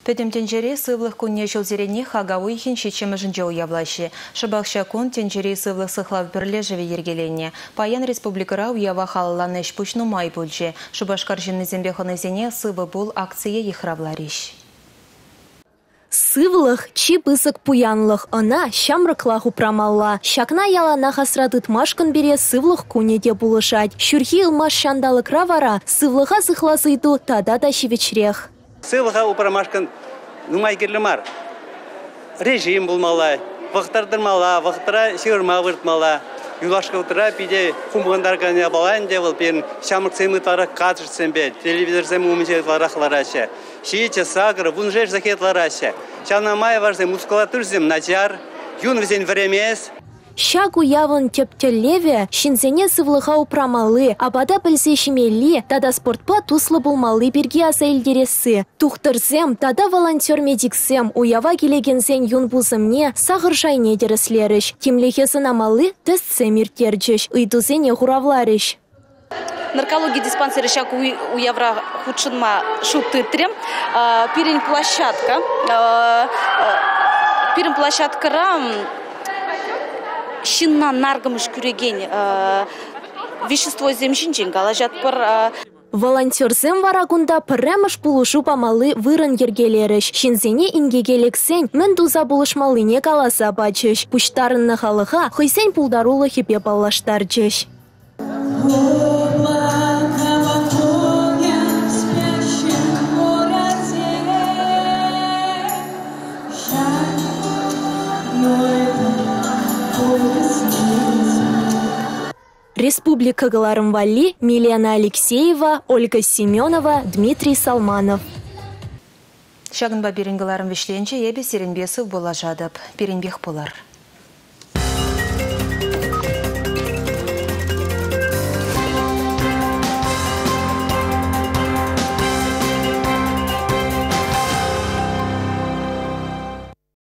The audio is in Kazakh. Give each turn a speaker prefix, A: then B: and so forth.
A: Пөтім тенжере сывлық күнне жылзерене хагауы ихін шечеміжінже уявлашы. Шыбақша күн тенжере сывлық сықлав бірле живе ергеленне. Паян республикара уява халыланы ішпүшну май бөлже. Шыбашкар жинны зембеханы зене сывы бұл акция ехравлариш.
B: Сывлых чипысык пуянлых она щамрыклах упрамалла. Щакна ялана хасратытмашкын бере сывлых кунеде булышать. Шүрхи ылмаш шандалы кравара сывлыха зыхласыйду тада да шивечрех.
C: Сывлыха упрамашкын нумай керлімар. Режим булмала, вақтардырмала, вақтыра сеурма выртмала. Юлашка утыра пиде хумғандар ғания балайын девыл пен шамырк сымытлары қатырсен бе, телевизор сәмі умечетларақларашы. Шиече сагры, вунжеш закетларашы. Чанамай варзы мускулатур зем начар, юн візен времес.
B: Щак уявын тептеллеве, шинзене сывлыха упрамалы, абада білсе шимелли, тада спортпа туслы булмалы берге аса елдересі. Тухтырзем, тада волонтер медиксем, уява келегензен юн бузымне сағыр жайне деріслеріш. Кемлехесін амалы тестсем иртерджіш, ұйдузене хуравларыш.
D: Наркология диспансера щак уявра худшынма шутытрем. Пирень площадкара Шинна наргамыш күреген вещество земшинчен галажат пар.
B: Волонтерзем варагунда пірремыш булышу памалы вырын ергелеріш. Шинзене ингегелексен мен дуза булышмалыне каласа бачыш. Пуштарынны халыға хыйсен пулдарулы хипе баллаштарчыш. Республика Галарымвали, Милена Алексеева, Ольга Семенова, Дмитрий Салманов.
A: Шагынба берінгаларым вешленче ебе серенбесів бола жадып. Берінбех болар.